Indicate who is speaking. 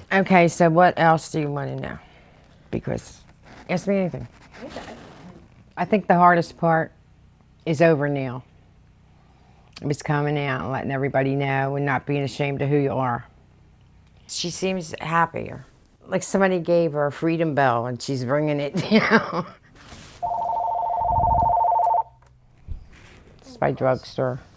Speaker 1: Okay, so what else do you want to know? Because, ask me anything.
Speaker 2: Okay.
Speaker 1: I think the hardest part is over now. It's coming out and letting everybody know and not being ashamed of who you are. She seems happier. Like somebody gave her a freedom bell and she's ringing it down. It's my drugstore.